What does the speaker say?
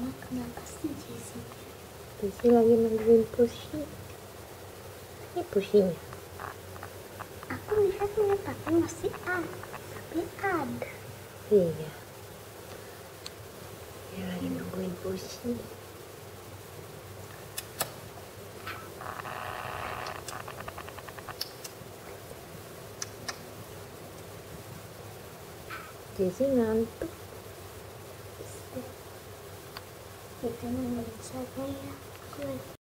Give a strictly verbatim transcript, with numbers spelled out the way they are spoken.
Mama kenapa sih Jessie? Jessie lagi nungguin Pushi. Ini Pushinya. Aku lihatnya tapi masih ada. Tapi ada. Iya. Dia lagi nungguin Pushi. Jessie ngantuk. Kita nungguin siapa ya? Aku lagi